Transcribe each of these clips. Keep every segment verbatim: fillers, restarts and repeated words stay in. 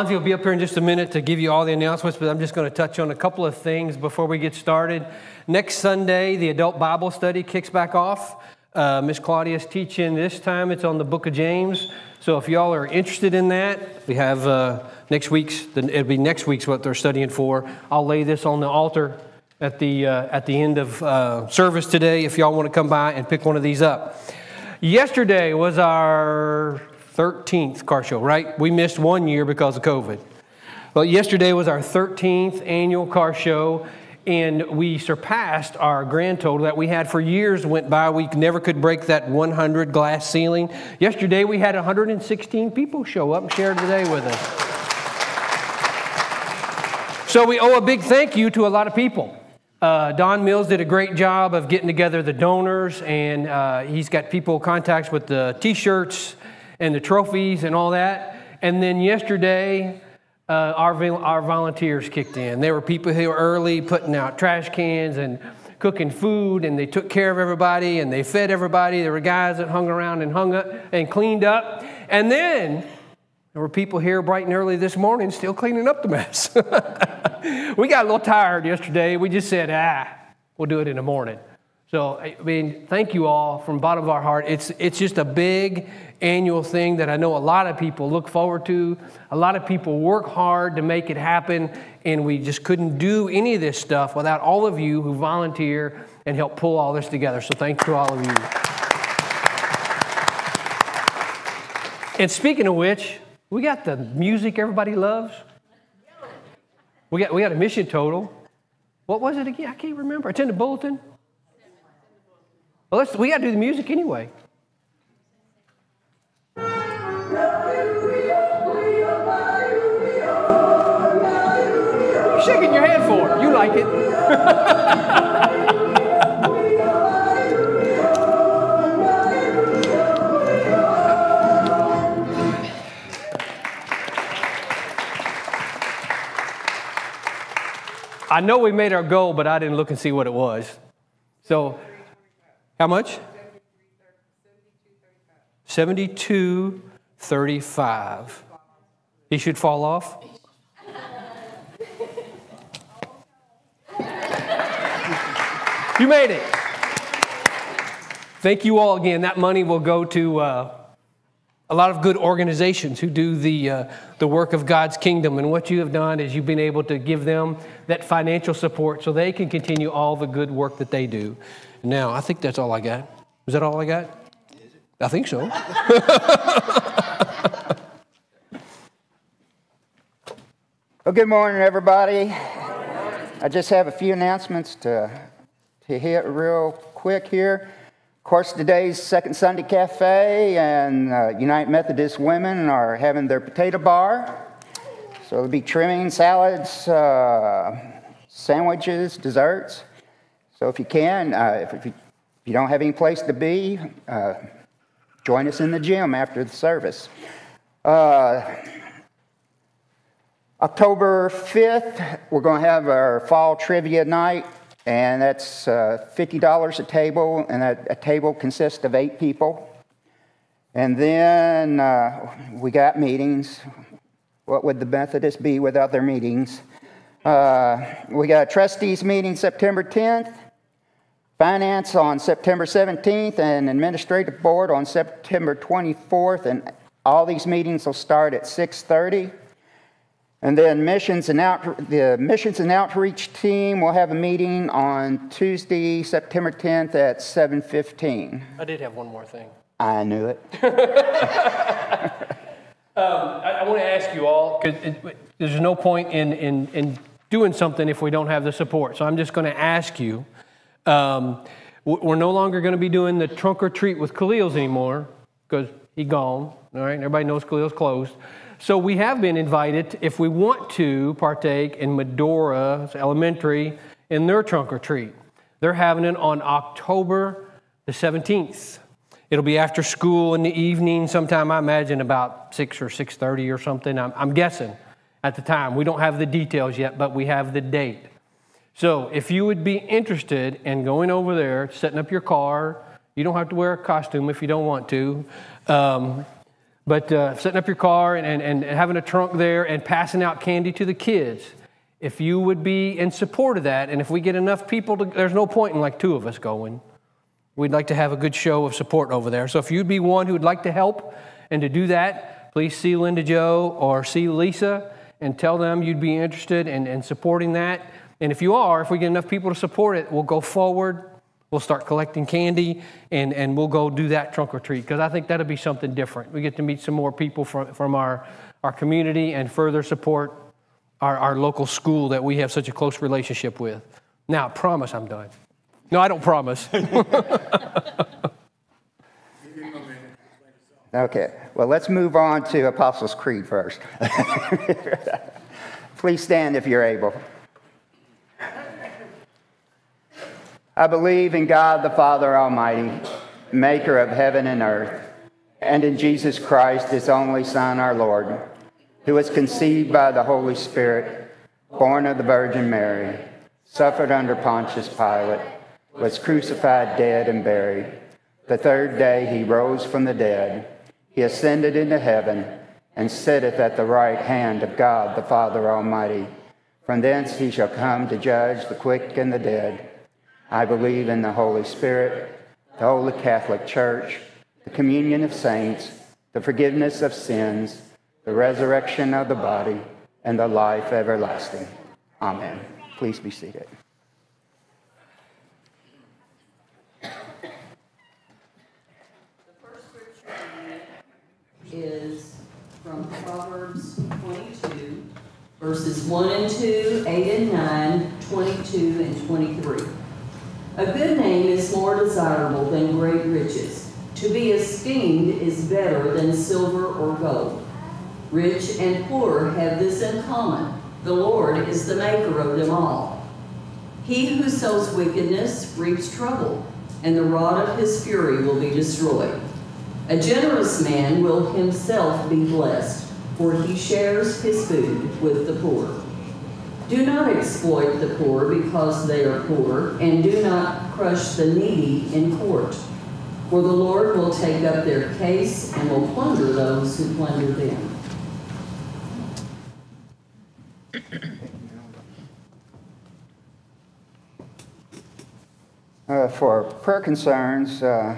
Margie will be up here in just a minute to give you all the announcements, but I'm just going to touch on a couple of things before we get started. Next Sunday, the adult Bible study kicks back off. Uh, Miss Claudia's teaching. This time it's on the book of James. So if y'all are interested in that, we have uh, next week's, it'll be next week's what they're studying for. I'll lay this on the altar at the, uh, at the end of uh, service today if y'all want to come by and pick one of these up. Yesterday was our thirteenth car show, right? We missed one year because of COVID. Well, yesterday was our thirteenth annual car show, and we surpassed our grand total that we had for years went by. We never could break that one hundred glass ceiling. Yesterday, we had one hundred sixteen people show up and share today with us. So we owe a big thank you to a lot of people. Uh, Don Mills did a great job of getting together the donors, and uh, he's got people contacts with the T-shirts and the trophies and all that. And then yesterday, uh, our, our volunteers kicked in. There were people who were early putting out trash cans and cooking food, and they took care of everybody, and they fed everybody. There were guys that hung around and hung up and cleaned up. And then there were people here bright and early this morning still cleaning up the mess. We got a little tired yesterday. We just said, ah, we'll do it in the morning. So, I mean, thank you all from the bottom of our heart. It's, it's just a big annual thing that I know a lot of people look forward to. A lot of people work hard to make it happen, and we just couldn't do any of this stuff without all of you who volunteer and help pull all this together. So thanks to all of you. And speaking of which, we got the music everybody loves. We got, we got a mission total. What was it again? I can't remember. It's in the bulletin. Well, let's, we got to do the music anyway. You're shaking your head for it. You like it. I know we made our goal, but I didn't look and see what it was. So, how much? seventy-two thirty-five. He should fall off. You made it. Thank you all again. That money will go to uh, a lot of good organizations who do the uh, the work of God's kingdom. And what you have done is you've been able to give them that financial support so they can continue all the good work that they do. Now, I think that's all I got. Is that all I got? I think so. Well, good morning, everybody. I just have a few announcements to, to hit real quick here. Of course, today's Second Sunday Cafe and uh, United Methodist Women are having their potato bar. So there'll be trimming, salads, uh, sandwiches, desserts. So if you can, uh, if, if, you, if you don't have any place to be, uh, join us in the gym after the service. Uh, October fifth, we're going to have our fall trivia night, and that's uh, fifty dollars a table, and that, a table consists of eight people. And then uh, we got meetings. What would the Methodists be without their meetings? Uh, we got a trustees meeting September tenth. Finance on September seventeenth, and Administrative Board on September twenty-fourth, and all these meetings will start at six thirty. And then missions and out, the Missions and Outreach team will have a meeting on Tuesday, September tenth at seven fifteen. I did have one more thing. I knew it. um, I, I want to ask you all, because there's no point in, in, in doing something if we don't have the support. So I'm just going to ask you, Um, we're no longer going to be doing the trunk or treat with Khalil's anymore because he's gone. All right, everybody knows Khalil's closed. So we have been invited, if we want to, partake in Medora Elementary in their trunk or treat. They're having it on October the seventeenth. It'll be after school in the evening, sometime I imagine about six or six thirty or something. I'm, I'm guessing at the time. We don't have the details yet, but we have the date. So if you would be interested in going over there, setting up your car, you don't have to wear a costume if you don't want to, um, But uh, setting up your car and, and, and having a trunk there and passing out candy to the kids, if you would be in support of that, and if we get enough people, to, there's no point in like two of us going. We'd like to have a good show of support over there. So if you'd be one who would like to help and to do that, please see Linda Jo or see Lisa and tell them you'd be interested in, in supporting that. And if you are, if we get enough people to support it, we'll go forward. We'll start collecting candy, and, and we'll go do that trunk or treat, because I think that'll be something different. We get to meet some more people from, from our, our community and further support our, our local school that we have such a close relationship with. Now, I promise I'm done. No, I don't promise. Okay, well, let's move on to Apostles' Creed first. Please stand if you're able. I believe in God the Father Almighty, maker of heaven and earth, and in Jesus Christ, his only Son, our Lord, who was conceived by the Holy Spirit, born of the Virgin Mary, suffered under Pontius Pilate, was crucified, dead, and buried. The third day he rose from the dead. He ascended into heaven and sitteth at the right hand of God the Father Almighty. From thence he shall come to judge the quick and the dead. I believe in the Holy Spirit, the Holy Catholic Church, the communion of saints, the forgiveness of sins, the resurrection of the body, and the life everlasting. Amen. Please be seated. The first scripture is from Proverbs twenty-two, verses one and two, eight and nine, twenty-two and twenty-three. A good name is more desirable than great riches. To be esteemed is better than silver or gold. Rich and poor have this in common: the Lord is the maker of them all. He who sows wickedness reaps trouble, and the rod of his fury will be destroyed. A generous man will himself be blessed, for he shares his food with the poor. Do not exploit the poor because they are poor, and do not crush the needy in court. For the Lord will take up their case and will plunder those who plunder them. Uh, for prayer concerns, uh,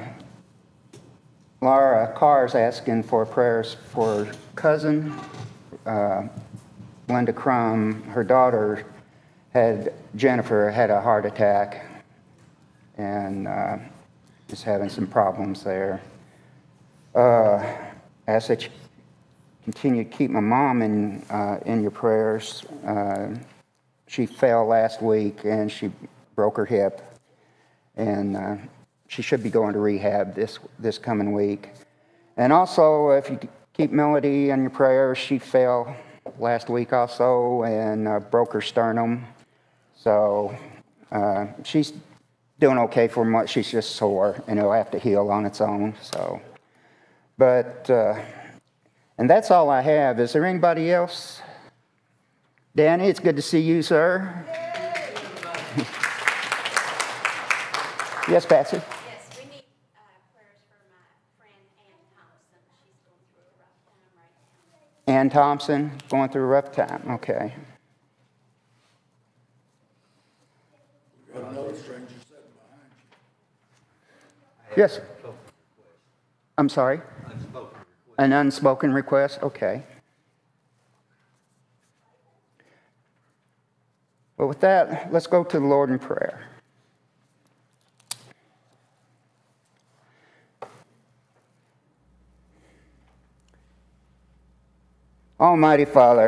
Laura Carr is asking for prayers for her cousin, uh, Linda Crum. Her daughter, had Jennifer, had a heart attack and uh, is having some problems there. Uh, ask that you continue to keep my mom in, uh, in your prayers. Uh, she fell last week and she broke her hip. And uh, she should be going to rehab this this coming week. And also, if you keep Melody in your prayers, she fell last week also and uh, broke her sternum. So uh, she's doing okay for much. She's just sore, and it'll have to heal on its own. So, but uh, and that's all I have. Is there anybody else? Danny, it's good to see you, sir. Yes, Patsy? Yes, we need uh, prayers for my friend Ann Thompson. She's going through a rough time right now. Ann Thompson, going through a rough time. Okay. We've got another stranger sitting behind you. Yes. I'm sorry? An unspoken request? Okay. Well, with that, let's go to the Lord in prayer. Almighty Father,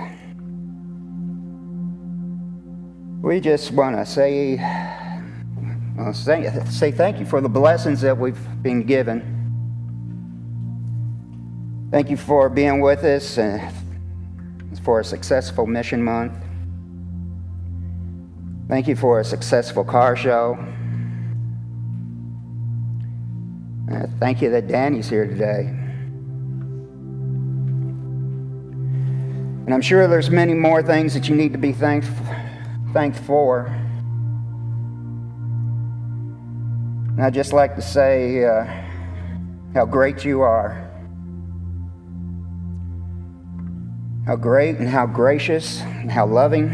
we just want to say, well, say, say thank you for the blessings that we've been given. Thank you for being with us and for a successful mission month. Thank you for a successful car show. Uh, thank you that Danny's here today. And I'm sure there's many more things that you need to be thanked, thanked for. And I'd just like to say uh, how great you are. how great and how gracious and how loving.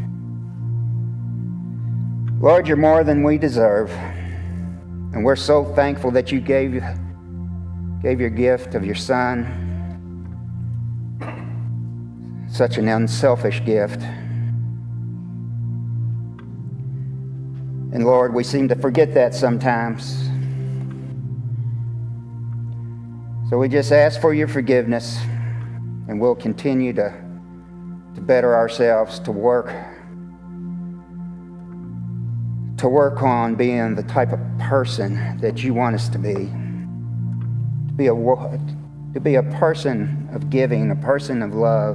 Lord, you're more than we deserve. And we're so thankful that you gave, gave your gift of your Son. Such an unselfish gift. And Lord, we seem to forget that sometimes. So we just ask for your forgiveness, and we'll continue to, to better ourselves, to work, to work on being the type of person that you want us to be. To be a, to be a person of giving, a person of love,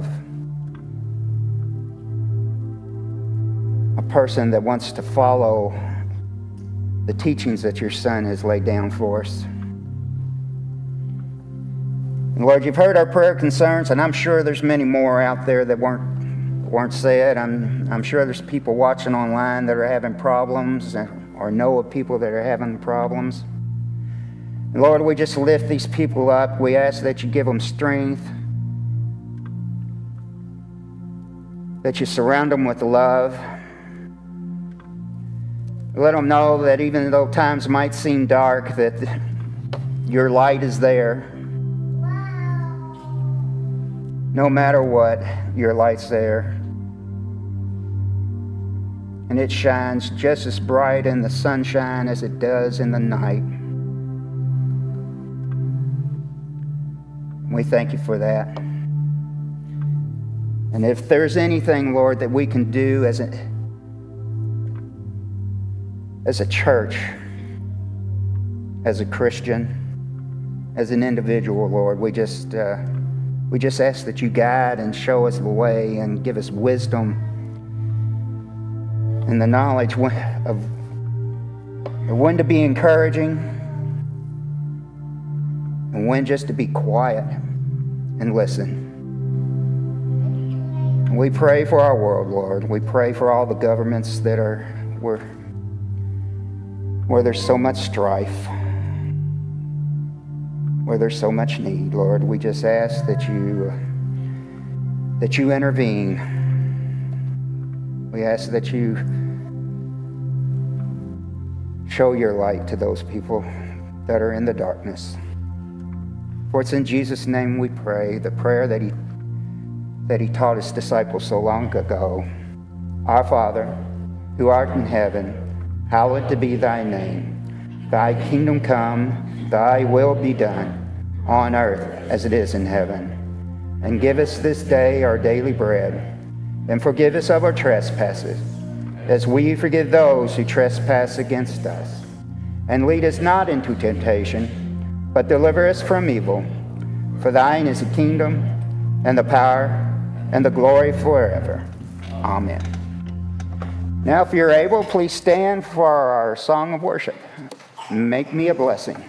a person that wants to follow the teachings that your Son has laid down for us. And Lord, you've heard our prayer concerns, and I'm sure there's many more out there that weren't, weren't said. I'm, I'm sure there's people watching online that are having problems or know of people that are having problems. And Lord, we just lift these people up. We ask that you give them strength, that you surround them with love. Let them know that even though times might seem dark, that your light is there. No matter what, your light's there. And it shines just as bright in the sunshine as it does in the night. We thank you for that. And if there's anything, Lord, that we can do as a as a church, as a Christian, as an individual, Lord, we just uh, we just ask that you guide and show us the way and give us wisdom and the knowledge of when to be encouraging and when just to be quiet and listen. We pray for our world, Lord. We pray for all the governments that are where, where there's so much strife, where there's so much need, Lord. We just ask that you uh, that you intervene. We ask that you show your light to those people that are in the darkness. For it's in Jesus' name we pray, the prayer that he that he taught his disciples so long ago. Our Father, who art in heaven, hallowed to be thy name. Thy kingdom come, thy will be done, on earth as it is in heaven. And give us this day our daily bread, and forgive us of our trespasses, as we forgive those who trespass against us. And lead us not into temptation, but deliver us from evil. For thine is the kingdom, and the power, and the glory forever. Amen. Now, if you're able, please stand for our song of worship. Make me a blessing.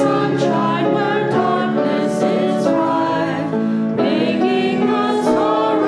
Sunshine where darkness is rife, making us whole.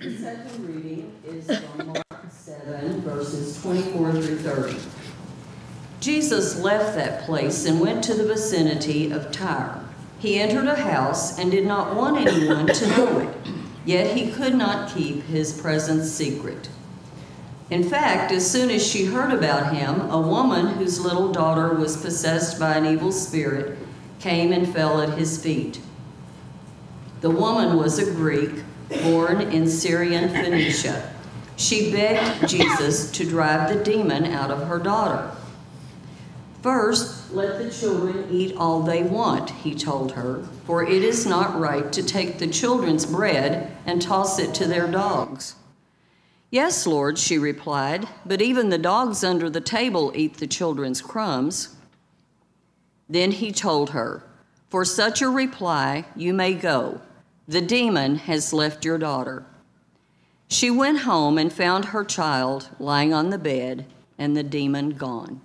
The second reading is from Mark seven, verses twenty-four through thirty. Jesus left that place and went to the vicinity of Tyre. He entered a house and did not want anyone to know it, yet he could not keep his presence secret. In fact, as soon as she heard about him, a woman whose little daughter was possessed by an evil spirit came and fell at his feet. The woman was a Greek, born in Syrian Phoenicia. She begged Jesus to drive the demon out of her daughter. First, let the children eat all they want, he told her, for it is not right to take the children's bread and toss it to their dogs. Yes, Lord, she replied, but even the dogs under the table eat the children's crumbs. Then he told her, for such a reply, you may go. The demon has left your daughter. She went home and found her child lying on the bed and the demon gone.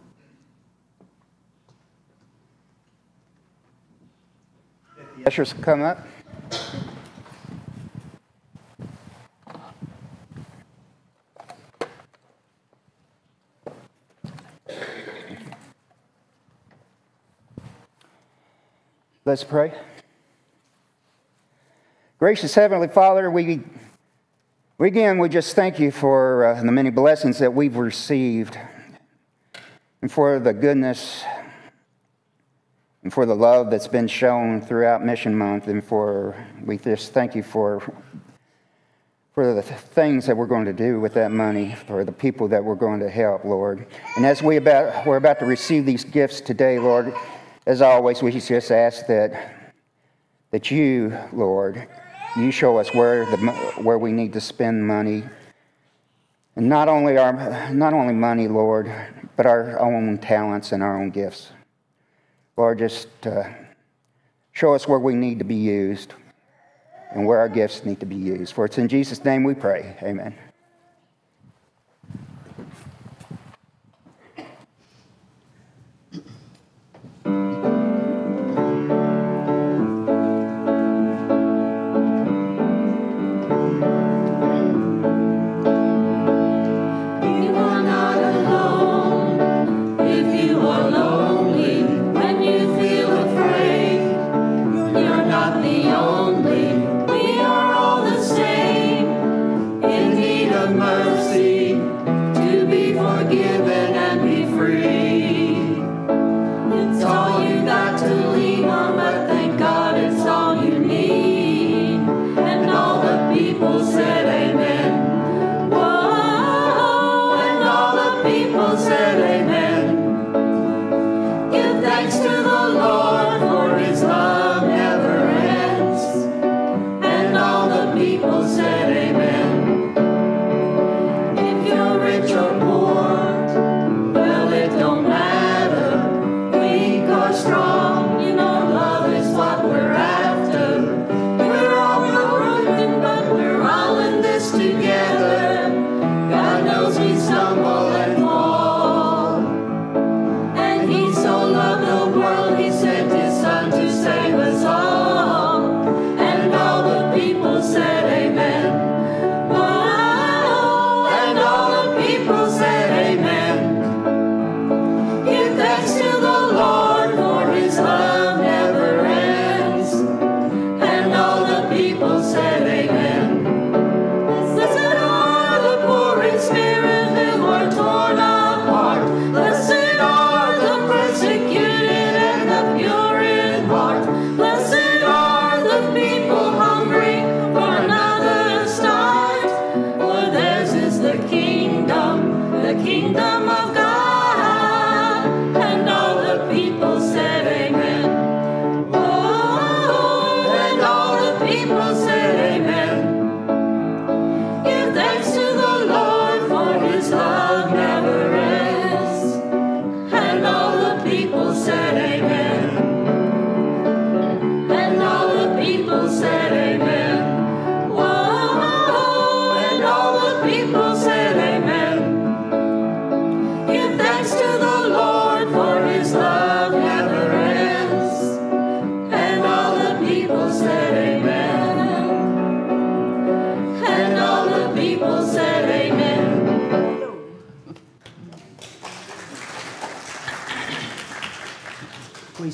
The ushers come up. Let's pray. Gracious Heavenly Father, we, we again, we just thank you for uh, the many blessings that we've received and for the goodness and for the love that's been shown throughout Mission Month, and for, we just thank you for, for the things that we're going to do with that money, for the people that we're going to help, Lord. And as we about, we're about to receive these gifts today, Lord, as always, we just ask that, that you, Lord, you show us where, the, where we need to spend money. And not only, our, not only money, Lord, but our own talents and our own gifts. Lord, just uh, show us where we need to be used and where our gifts need to be used. For it's in Jesus' name we pray. Amen. The only, we are all the same in the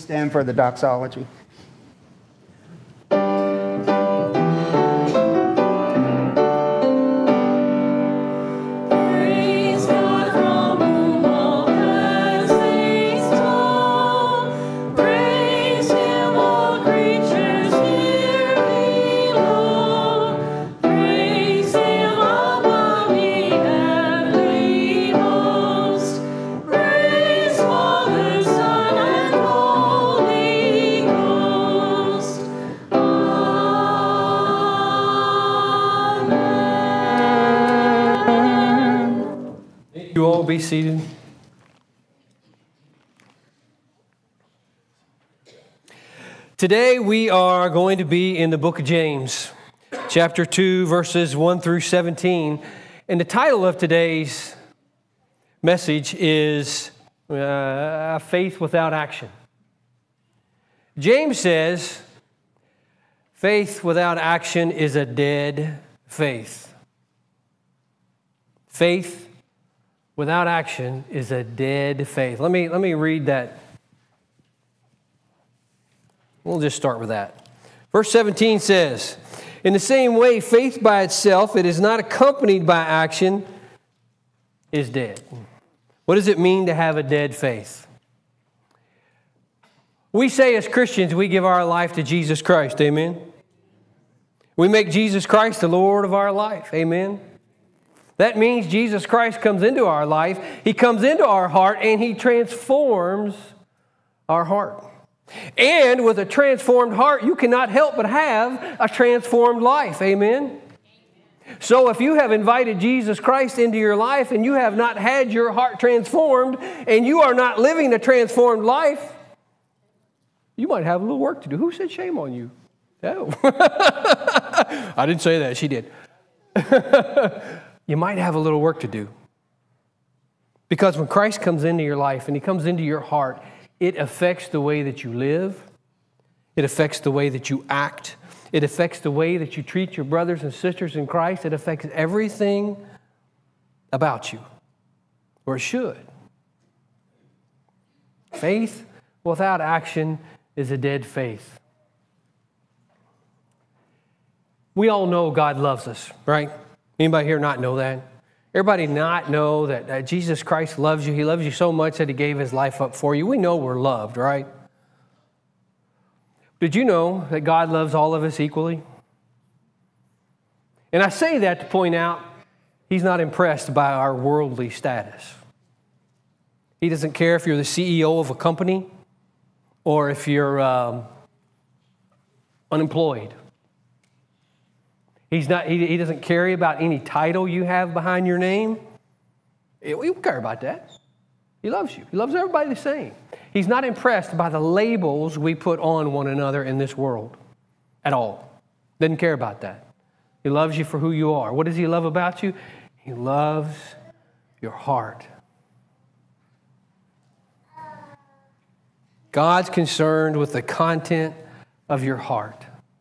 stand for the doxology. Be seated. Today we are going to be in the book of James, chapter two, verses one through seventeen. And the title of today's message is uh, Faith Without Action. James says, faith without action is a dead faith. Faith without action is a dead faith. Let me, let me read that. We'll just start with that. Verse seventeen says, in the same way, faith by itself, it is not accompanied by action, is dead. What does it mean to have a dead faith? We say as Christians, we give our life to Jesus Christ. Amen? We make Jesus Christ the Lord of our life. Amen? That means Jesus Christ comes into our life, He comes into our heart, and He transforms our heart. And with a transformed heart, you cannot help but have a transformed life. Amen? So if you have invited Jesus Christ into your life and you have not had your heart transformed and you are not living a transformed life, you might have a little work to do. Who said shame on you? Oh. I didn't say that. She did. You might have a little work to do. Because when Christ comes into your life and He comes into your heart, it affects the way that you live. It affects the way that you act. It affects the way that you treat your brothers and sisters in Christ. It affects everything about you, or it should. Faith without action is a dead faith. We all know God loves us, right? Anybody here not know that? Everybody not know that, that Jesus Christ loves you. He loves you so much that He gave His life up for you. We know we're loved, right? Did you know that God loves all of us equally? And I say that to point out He's not impressed by our worldly status. He doesn't care if you're the C E O of a company or if you're um, unemployed. He's not, he, he doesn't care about any title you have behind your name. We don't care about that. He loves you. He loves everybody the same. He's not impressed by the labels we put on one another in this world at all. Doesn't care about that. He loves you for who you are. What does He love about you? He loves your heart. God's concerned with the content of your heart.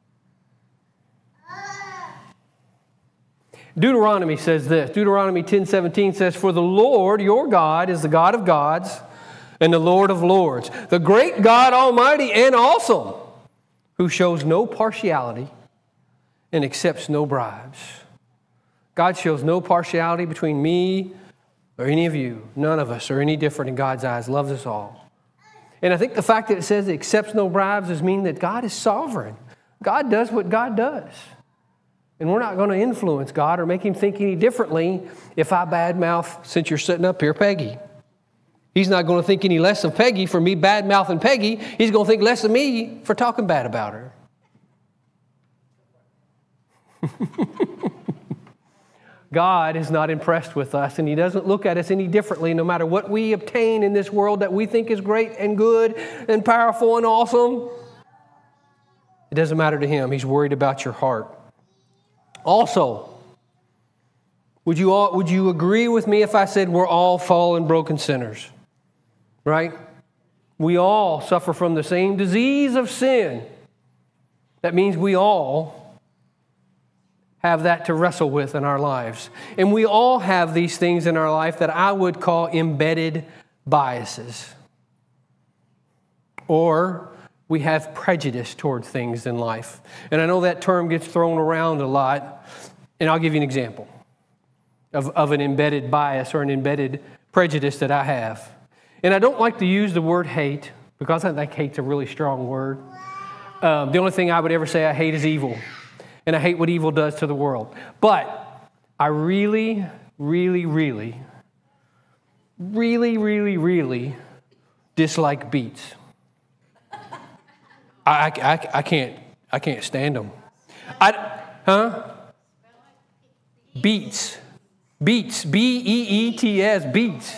Deuteronomy says this. Deuteronomy ten seventeen says, for the Lord your God is the God of gods and the Lord of lords, the great God Almighty and awesome, who shows no partiality and accepts no bribes. God shows no partiality between me or any of you. None of us are any different in God's eyes. Loves us all. And I think the fact that it says it accepts no bribes is mean that God is sovereign. God does what God does. And we're not going to influence God or make Him think any differently if I badmouth, since you're sitting up here, Peggy. He's not going to think any less of Peggy for me bad-mouthing Peggy. He's going to think less of me for talking bad about her. God is not impressed with us, and He doesn't look at us any differently no matter what we obtain in this world that we think is great and good and powerful and awesome. It doesn't matter to Him. He's worried about your heart. Also, would you all, would you agree with me if I said we're all fallen, broken sinners? Right? We all suffer from the same disease of sin. That means we all have that to wrestle with in our lives. And we all have these things in our life that I would call embedded biases. or we have prejudice towards things in life. And I know that term gets thrown around a lot, and I'll give you an example of, of an embedded bias or an embedded prejudice that I have. And I don't like to use the word hate, because I think hate's a really strong word. Um, the only thing I would ever say I hate is evil, and I hate what evil does to the world. But I really, really, really, really, really, really dislike beets. I, I, I can't I can't stand them. I, huh? Beets. Beets. B E E T S. Beets.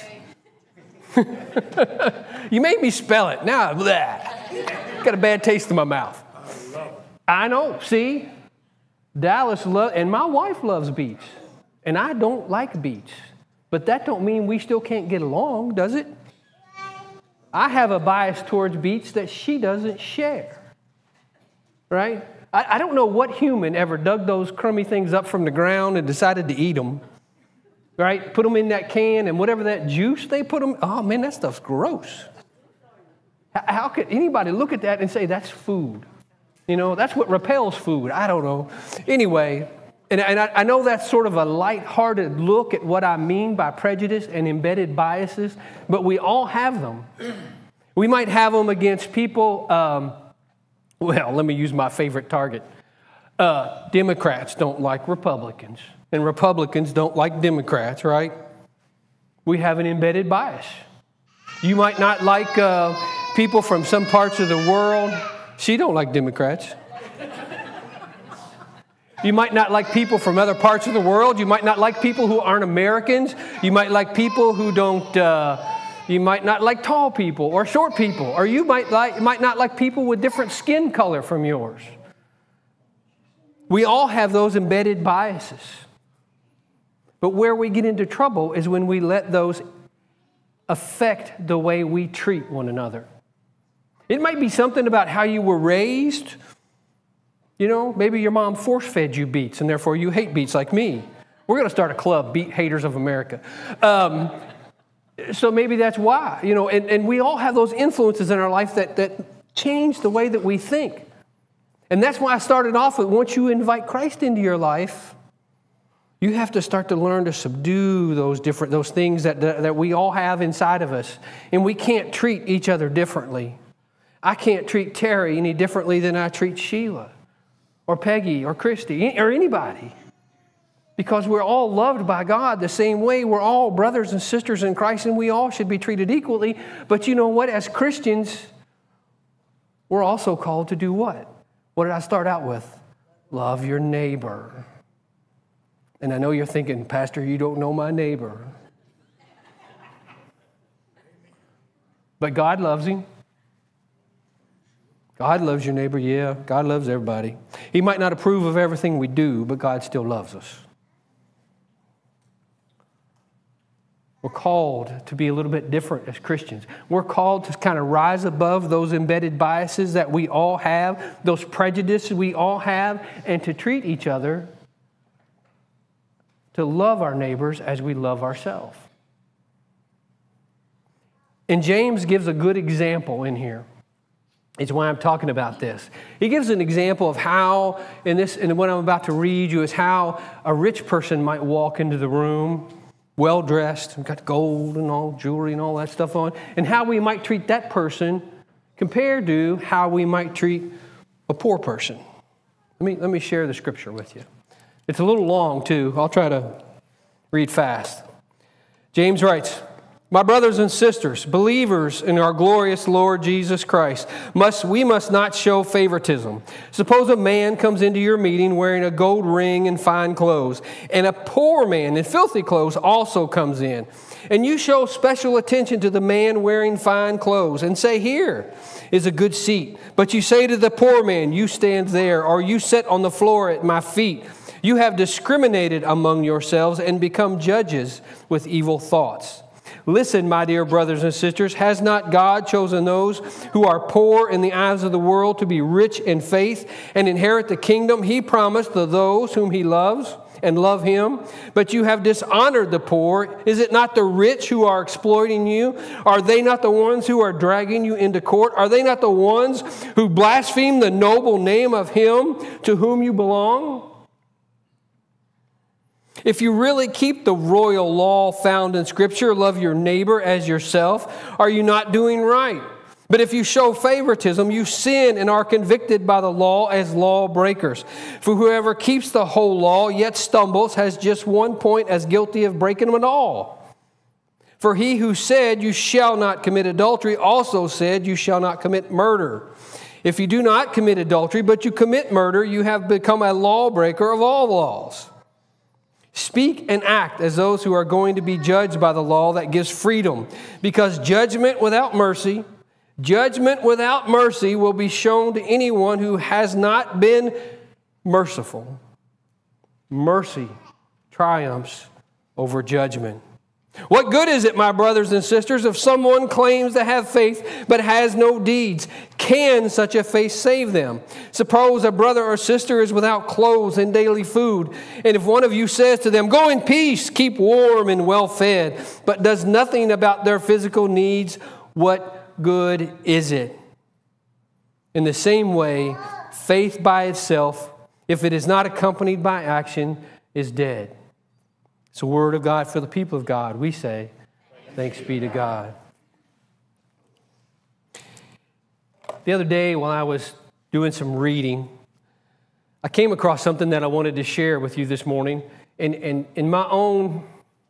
You made me spell it. Now, bleh. Got a bad taste in my mouth. I know. See? Dallas loves, and my wife loves beets. And I don't like beets. But that don't mean we still can't get along, does it? I have a bias towards beets that she doesn't share. Right? I, I don't know what human ever dug those crummy things up from the ground and decided to eat them. Right? Put them in that can, and whatever that juice they put them, oh man, that stuff's gross. How, how could anybody look at that and say that's food? You know, that's what repels food. I don't know. Anyway, and, and I, I know that's sort of a lighthearted look at what I mean by prejudice and embedded biases, but we all have them. We might have them against people, um, well, let me use my favorite target. Uh, Democrats don't like Republicans, and Republicans don't like Democrats, right? We have an embedded bias. You might not like uh, people from some parts of the world. She don't like Democrats. You might not like people from other parts of the world. You might not like people who aren't Americans. You might like people who don't, uh, you might not like tall people or short people. Or you might, like, might not like people with different skin color from yours. We all have those embedded biases. But where we get into trouble is when we let those affect the way we treat one another. It might be something about how you were raised. You know, maybe your mom force-fed you beets, and therefore you hate beets like me. We're going to start a club, Beet Haters of America. Um, so maybe that's why. You know, and, and we all have those influences in our life that, that change the way that we think. And that's why I started off with, once you invite Christ into your life, you have to start to learn to subdue those different, those things that, that, that we all have inside of us. And we can't treat each other differently. I can't treat Terry any differently than I treat Sheila or Peggy or Christy or anybody. Because we're all loved by God the same way. We're all brothers and sisters in Christ, and we all should be treated equally. But you know what? As Christians, we're also called to do what? What did I start out with? Love your neighbor. And I know you're thinking, Pastor, you don't know my neighbor. But God loves him. God loves your neighbor, yeah. God loves everybody. He might not approve of everything we do, but God still loves us. We're called to be a little bit different as Christians. We're called to kind of rise above those embedded biases that we all have, those prejudices we all have, and to treat each other, to love our neighbors as we love ourselves. And James gives a good example in here. It's why I'm talking about this. He gives an example of how, and this, and what I'm about to read you is how a rich person might walk into the room, well-dressed, and got gold and all jewelry and all that stuff on, and how we might treat that person compared to how we might treat a poor person. Let me, let me share the scripture with you. It's a little long, too. I'll try to read fast. James writes, "My brothers and sisters, believers in our glorious Lord Jesus Christ, must we must not show favoritism. Suppose a man comes into your meeting wearing a gold ring and fine clothes, and a poor man in filthy clothes also comes in. And you show special attention to the man wearing fine clothes and say, 'Here is a good seat.' But you say to the poor man, 'You stand there,' or 'You sit on the floor at my feet.' You have discriminated among yourselves and become judges with evil thoughts. Listen, my dear brothers and sisters, has not God chosen those who are poor in the eyes of the world to be rich in faith and inherit the kingdom He promised to those whom He loves and love Him? But you have dishonored the poor. Is it not the rich who are exploiting you? Are they not the ones who are dragging you into court? Are they not the ones who blaspheme the noble name of Him to whom you belong? If you really keep the royal law found in Scripture, love your neighbor as yourself, are you not doing right? But if you show favoritism, you sin and are convicted by the law as lawbreakers. For whoever keeps the whole law yet stumbles has just one point as guilty of breaking them all. For he who said, you shall not commit adultery, also said, you shall not commit murder. If you do not commit adultery, but you commit murder, you have become a lawbreaker of all laws. Speak and act as those who are going to be judged by the law that gives freedom, because judgment without mercy, judgment without mercy will be shown to anyone who has not been merciful. Mercy triumphs over judgment. What good is it, my brothers and sisters, if someone claims to have faith but has no deeds? Can such a faith save them? Suppose a brother or sister is without clothes and daily food, and if one of you says to them, go in peace, keep warm and well fed, but does nothing about their physical needs, what good is it? In the same way, faith by itself, if it is not accompanied by action, is dead. It's the word of God for the people of God. We say, thanks be to God. The other day when I was doing some reading, I came across something that I wanted to share with you this morning. And, and in my own,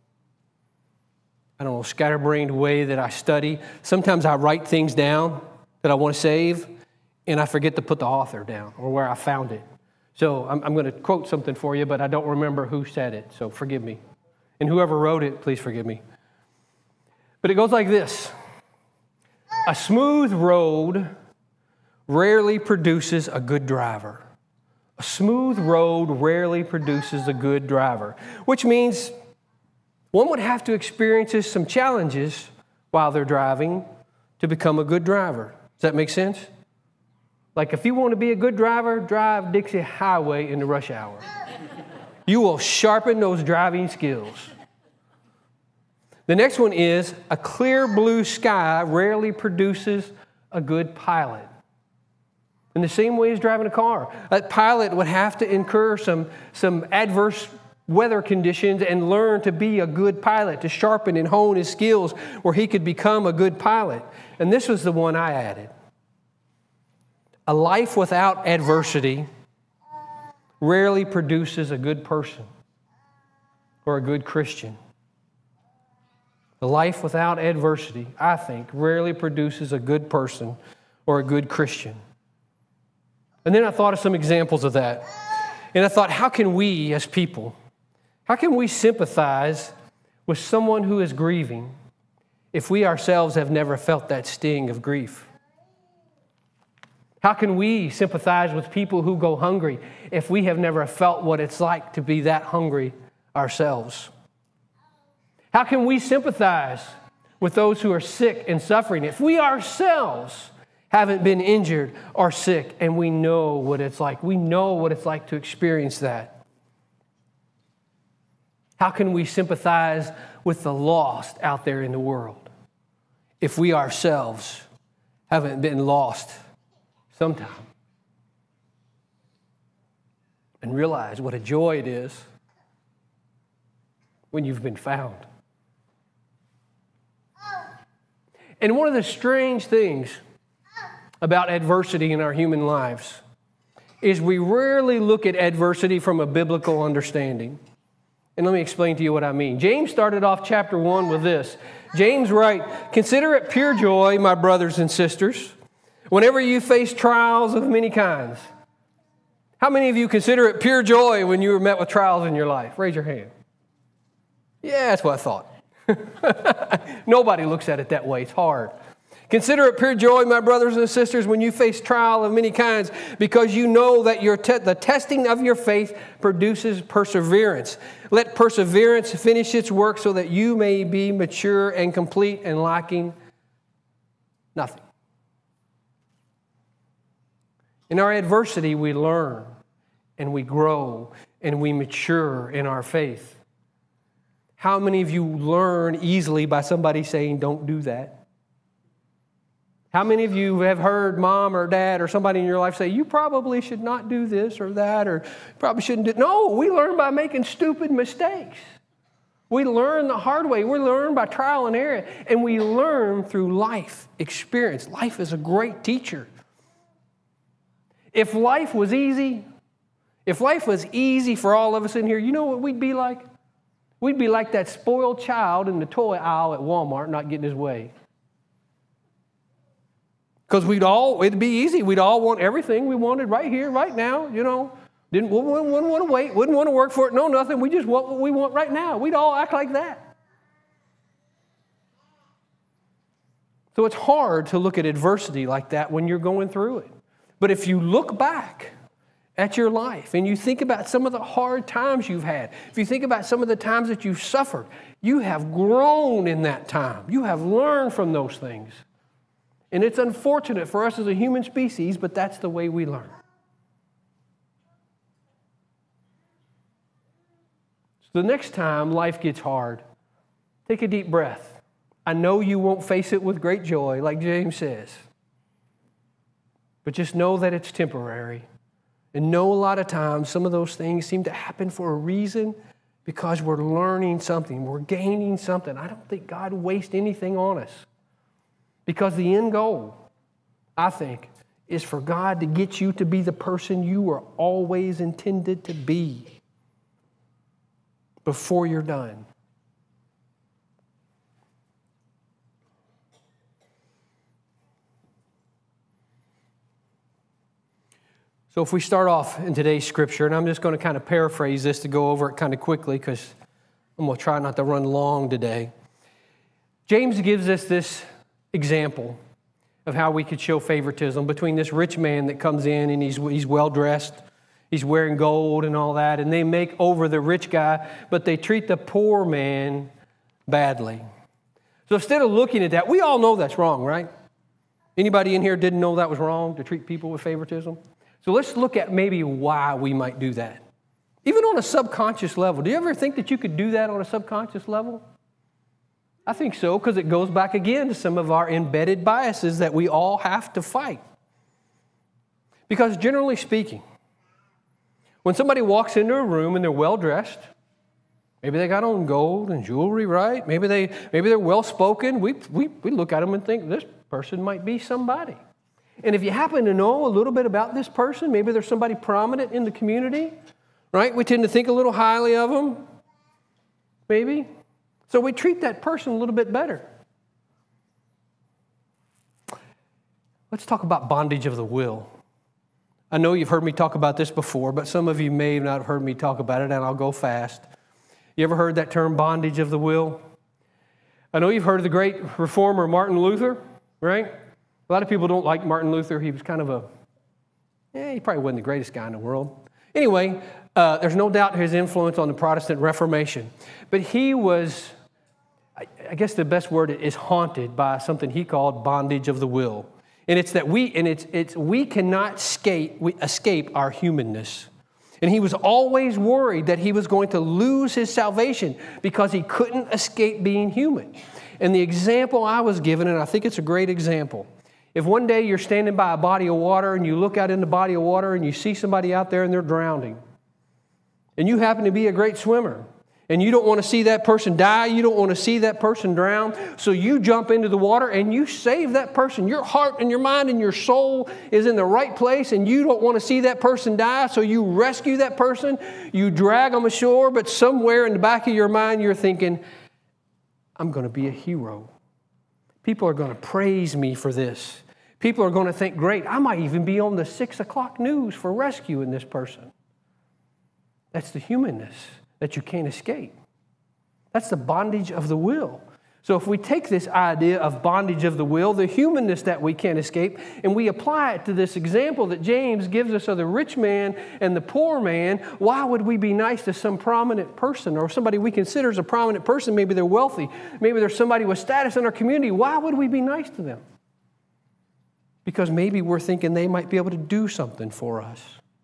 I don't know, scatterbrained way that I study, sometimes I write things down that I want to save, and I forget to put the author down or where I found it. So I'm, I'm going to quote something for you, but I don't remember who said it, so forgive me. And whoever wrote it, please forgive me. But it goes like this. A smooth road rarely produces a good driver. A smooth road rarely produces a good driver, which means one would have to experience some challenges while they're driving to become a good driver. Does that make sense? Like if you want to be a good driver, drive Dixie Highway in the rush hour. You will sharpen those driving skills. The next one is a clear blue sky rarely produces a good pilot. In the same way as driving a car, a pilot would have to incur some, some adverse weather conditions and learn to be a good pilot, to sharpen and hone his skills where he could become a good pilot. And this was the one I added. A life without adversity rarely produces a good person or a good Christian. A life without adversity, I think, rarely produces a good person or a good Christian. And then I thought of some examples of that. And I thought, how can we as people, how can we sympathize with someone who is grieving if we ourselves have never felt that sting of grief? How can we sympathize with people who go hungry if we have never felt what it's like to be that hungry ourselves? How can we sympathize with those who are sick and suffering if we ourselves haven't been injured or sick and we know what it's like? We know what it's like to experience that. How can we sympathize with the lost out there in the world if we ourselves haven't been lost sometime and realize what a joy it is when you've been found? And one of the strange things about adversity in our human lives is we rarely look at adversity from a biblical understanding. And let me explain to you what I mean. James started off chapter one with this. James writes, "Consider it pure joy, my brothers and sisters, whenever you face trials of many kinds." How many of you consider it pure joy when you were met with trials in your life? Raise your hand. Yeah, that's what I thought. Nobody looks at it that way. It's hard. Consider it pure joy, my brothers and sisters, when you face trial of many kinds, because you know that your te- the testing of your faith produces perseverance. Let perseverance finish its work so that you may be mature and complete and lacking nothing. In our adversity, we learn and we grow and we mature in our faith. How many of you learn easily by somebody saying, don't do that? How many of you have heard mom or dad or somebody in your life say, you probably should not do this or that, or probably shouldn't do... No, we learn by making stupid mistakes. We learn the hard way. We learn by trial and error. And we learn through life experience. Life is a great teacher. If life was easy, if life was easy for all of us in here, you know what we'd be like? We'd be like that spoiled child in the toy aisle at Walmart not getting his way. Because we'd all, it'd be easy. We'd all want everything we wanted right here, right now, you know. Didn't, wouldn't, wouldn't want to wait, wouldn't want to work for it, no nothing. We just want what we want right now. We'd all act like that. So it's hard to look at adversity like that when you're going through it. But if you look back at your life and you think about some of the hard times you've had, if you think about some of the times that you've suffered, you have grown in that time. You have learned from those things. And it's unfortunate for us as a human species, but that's the way we learn. So the next time life gets hard, take a deep breath. I know you won't face it with great joy, like James says. But just know that it's temporary. And know a lot of times some of those things seem to happen for a reason, because we're learning something. We're gaining something. I don't think God wastes anything on us. Because the end goal, I think, is for God to get you to be the person you were always intended to be before you're done. So if we start off in today's scripture, and I'm just going to kind of paraphrase this to go over it kind of quickly because I'm going to try not to run long today. James gives us this example of how we could show favoritism between this rich man that comes in and he's, he's well-dressed, he's wearing gold and all that, and they make over the rich guy, but they treat the poor man badly. So instead of looking at that, we all know that's wrong, right? Anybody in here didn't know that was wrong, to treat people with favoritism? So let's look at maybe why we might do that. Even on a subconscious level. Do you ever think that you could do that on a subconscious level? I think so, because it goes back again to some of our embedded biases that we all have to fight. Because generally speaking, when somebody walks into a room and they're well-dressed, maybe they got on gold and jewelry, right? Maybe, they, maybe they're well-spoken, we, we, we look at them and think, this person might be somebody. And if you happen to know a little bit about this person, maybe there's somebody prominent in the community, right? We tend to think a little highly of them, maybe. So we treat that person a little bit better. Let's talk about bondage of the will. I know you've heard me talk about this before, but some of you may have not heard me talk about it, and I'll go fast. You ever heard that term, bondage of the will? I know you've heard of the great reformer Martin Luther, right? A lot of people don't like Martin Luther. He was kind of a, eh, he probably wasn't the greatest guy in the world. Anyway, uh, there's no doubt his influence on the Protestant Reformation. But he was, I, I guess the best word is haunted by something he called bondage of the will. And it's that we, and it's, it's we cannot escape, we escape our humanness. And he was always worried that he was going to lose his salvation because he couldn't escape being human. And the example I was given, and I think it's a great example, if one day you're standing by a body of water and you look out in the body of water and you see somebody out there and they're drowning, and you happen to be a great swimmer, and you don't want to see that person die, you don't want to see that person drown, so you jump into the water and you save that person. Your heart and your mind and your soul is in the right place, and you don't want to see that person die, so you rescue that person, you drag them ashore, but somewhere in the back of your mind you're thinking, I'm going to be a hero. People are going to praise me for this. People are going to think, great, I might even be on the six o'clock news for rescuing this person. That's the humanness that you can't escape. That's the bondage of the will. So if we take this idea of bondage of the will, the humanness that we can't escape, and we apply it to this example that James gives us of the rich man and the poor man, why would we be nice to some prominent person or somebody we consider as a prominent person? Maybe they're wealthy. Maybe there's somebody with status in our community. Why would we be nice to them? Because maybe we're thinking they might be able to do something for us.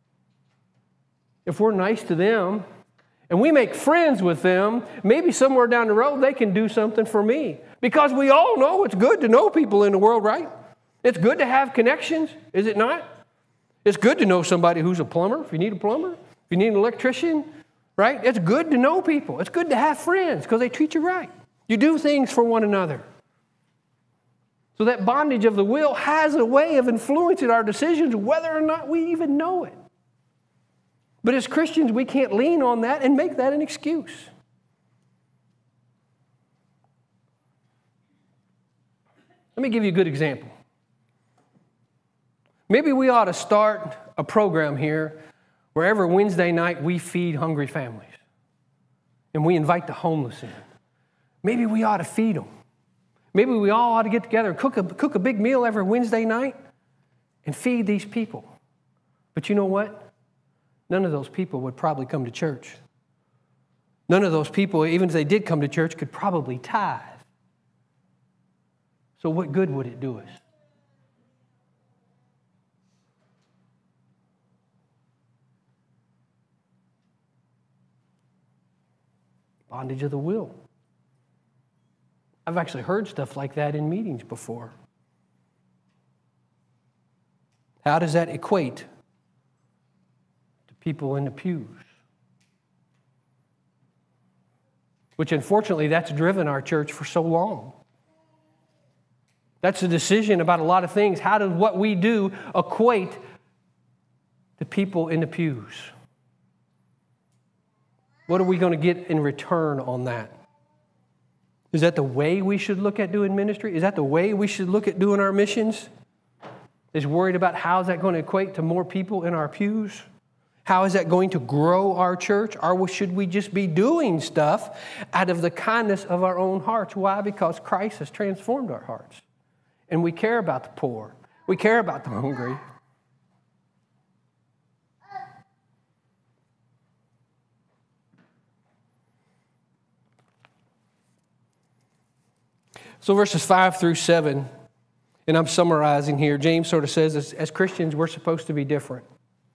If we're nice to them, and we make friends with them, maybe somewhere down the road they can do something for me. Because we all know it's good to know people in the world, right? It's good to have connections, is it not? It's good to know somebody who's a plumber, if you need a plumber, if you need an electrician, right? It's good to know people. It's good to have friends because they treat you right. You do things for one another. So that bondage of the will has a way of influencing our decisions whether or not we even know it. But as Christians, we can't lean on that and make that an excuse. Let me give you a good example. Maybe we ought to start a program here where every Wednesday night we feed hungry families. And we invite the homeless in. Maybe we ought to feed them. Maybe we all ought to get together and cook a, cook a big meal every Wednesday night and feed these people. But you know what? None of those people would probably come to church. None of those people, even if they did come to church, could probably tithe. So what good would it do us? Bondage of the will. I've actually heard stuff like that in meetings before. How does that equate to people in the pews? Which unfortunately, that's driven our church for so long. That's a decision about a lot of things. How does what we do equate to people in the pews? What are we going to get in return on that? Is that the way we should look at doing ministry? Is that the way we should look at doing our missions? Is worried about how is that going to equate to more people in our pews? How is that going to grow our church? Or should we just be doing stuff out of the kindness of our own hearts? Why? Because Christ has transformed our hearts. And we care about the poor. We care about the hungry. So verses five through seven, and I'm summarizing here, James sort of says, as, as Christians, we're supposed to be different.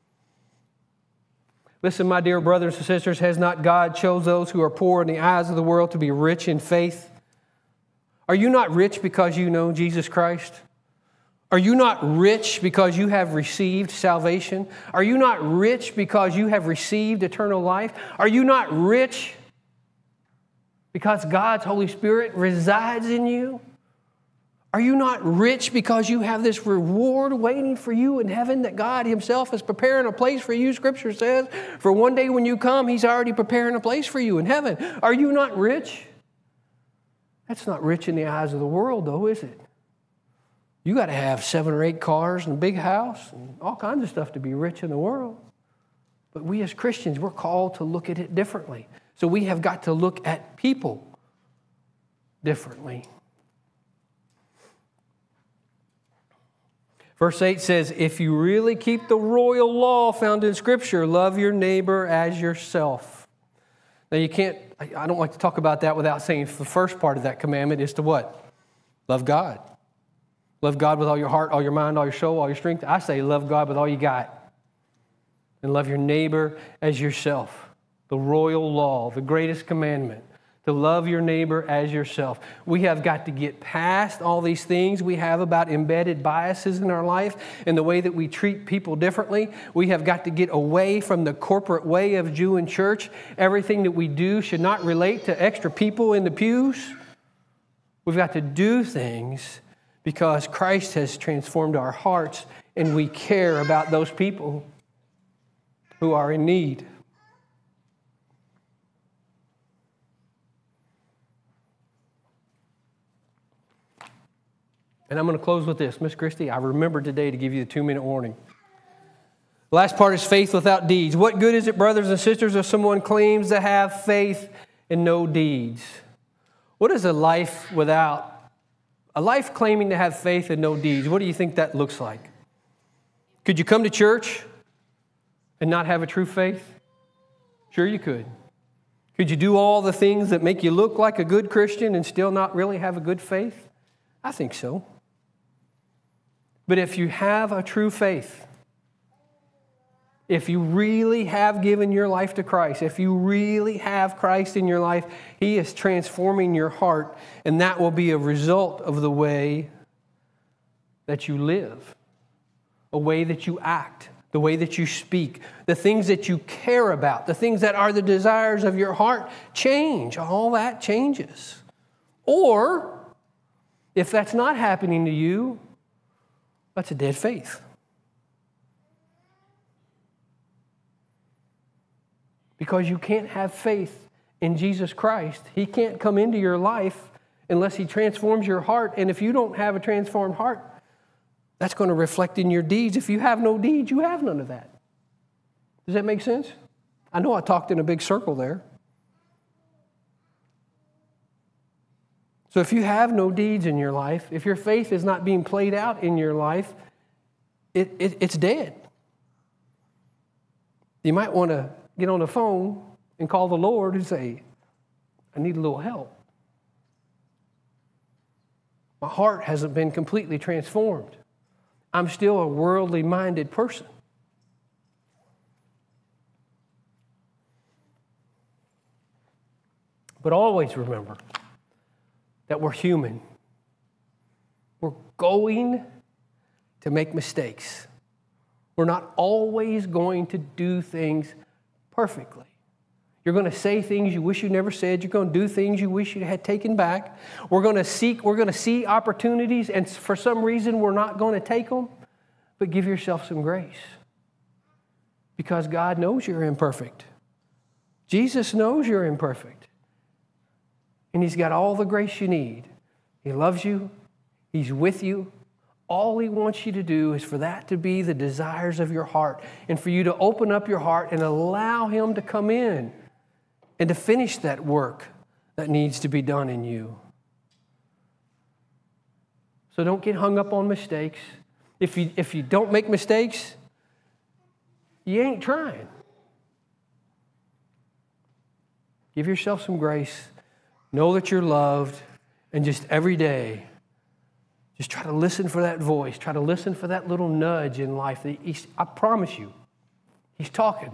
Listen, my dear brothers and sisters, has not God chose those who are poor in the eyes of the world to be rich in faith? Are you not rich because you know Jesus Christ? Are you not rich because you have received salvation? Are you not rich because you have received eternal life? Are you not rich because God's Holy Spirit resides in you? Are you not rich because you have this reward waiting for you in heaven that God Himself is preparing a place for you? Scripture says, for one day when you come, He's already preparing a place for you in heaven. Are you not rich? That's not rich in the eyes of the world, though, is it? You got to have seven or eight cars and a big house and all kinds of stuff to be rich in the world. But we as Christians, we're called to look at it differently. So we have got to look at people differently. Verse eight says, if you really keep the royal law found in Scripture, love your neighbor as yourself. Now you can't, I don't like to talk about that without saying the first part of that commandment is to what? Love God. Love God with all your heart, all your mind, all your soul, all your strength. I say love God with all you got. And love your neighbor as yourself. The royal law, the greatest commandment, to love your neighbor as yourself. We have got to get past all these things we have about embedded biases in our life and the way that we treat people differently. We have got to get away from the corporate way of Jew and church. Everything that we do should not relate to extra people in the pews. We've got to do things because Christ has transformed our hearts and we care about those people who are in need. And I'm going to close with this. Miss Christie, I remembered today to give you the two-minute warning. The last part is faith without deeds. What good is it, brothers and sisters, if someone claims to have faith and no deeds? What is a life without, a life claiming to have faith and no deeds? What do you think that looks like? Could you come to church and not have a true faith? Sure you could. Could you do all the things that make you look like a good Christian and still not really have a good faith? I think so. But if you have a true faith, if you really have given your life to Christ, if you really have Christ in your life, He is transforming your heart, and that will be a result of the way that you live, a way that you act, the way that you speak, the things that you care about, the things that are the desires of your heart change. All that changes. Or, if that's not happening to you, that's a dead faith. Because you can't have faith in Jesus Christ. He can't come into your life unless He transforms your heart. And if you don't have a transformed heart, that's going to reflect in your deeds. If you have no deeds, you have none of that. Does that make sense? I know I talked in a big circle there. So if you have no deeds in your life, if your faith is not being played out in your life, it, it, it's dead. You might want to get on the phone and call the Lord and say, I need a little help. My heart hasn't been completely transformed. I'm still a worldly minded person. But always remember that we're human. We're going to make mistakes. We're not always going to do things perfectly. You're going to say things you wish you never said. You're going to do things you wish you had taken back. We're going to seek, we're going to see opportunities, and for some reason we're not going to take them. But give yourself some grace. Because God knows you're imperfect. Jesus knows you're imperfect. And He's got all the grace you need. He loves you. He's with you. All He wants you to do is for that to be the desires of your heart, and for you to open up your heart and allow Him to come in and to finish that work that needs to be done in you. So don't get hung up on mistakes. If you, if you don't make mistakes, you ain't trying. Give yourself some grace. Know that you're loved, and just every day, just try to listen for that voice. Try to listen for that little nudge in life. That he's, I promise you, He's talking.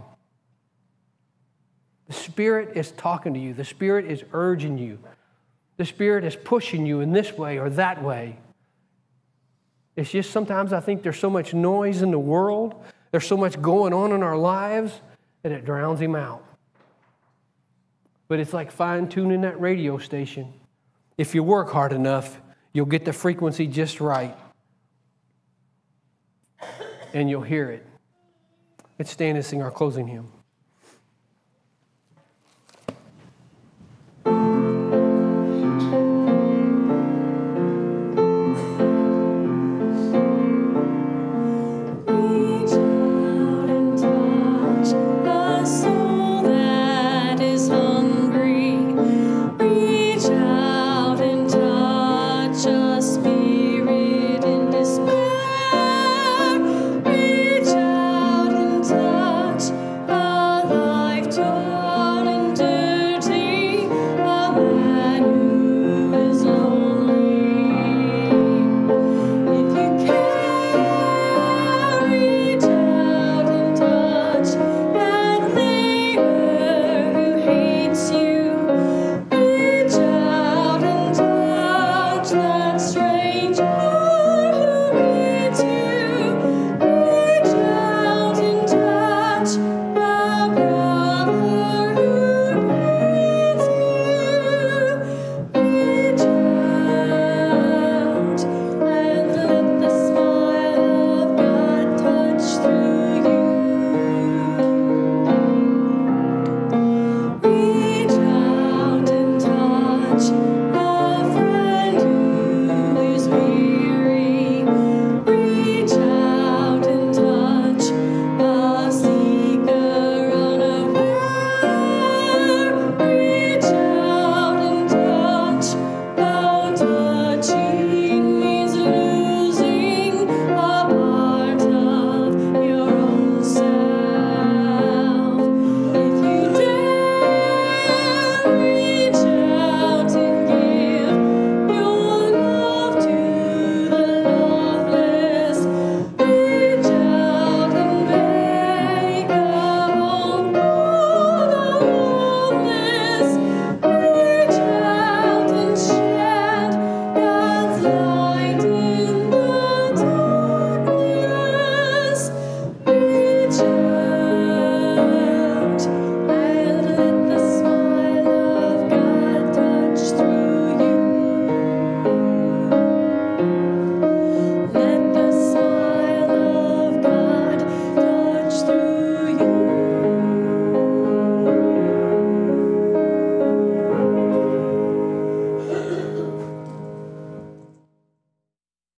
The Spirit is talking to you. The Spirit is urging you. The Spirit is pushing you in this way or that way. It's just sometimes I think there's so much noise in the world, there's so much going on in our lives that it drowns Him out. But it's like fine-tuning that radio station. If you work hard enough, you'll get the frequency just right. And you'll hear it. Let's stand and sing our closing hymn.